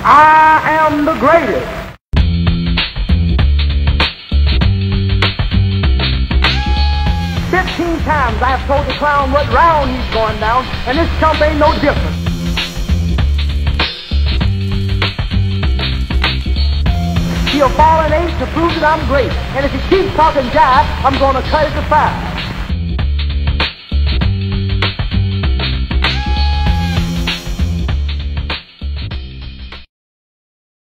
I am the greatest. 15 times I have told the clown what round he's going down, and this chump ain't no different. He'll fall an 8 to prove that I'm great, and if he keeps talking jive, I'm gonna cut it to 5.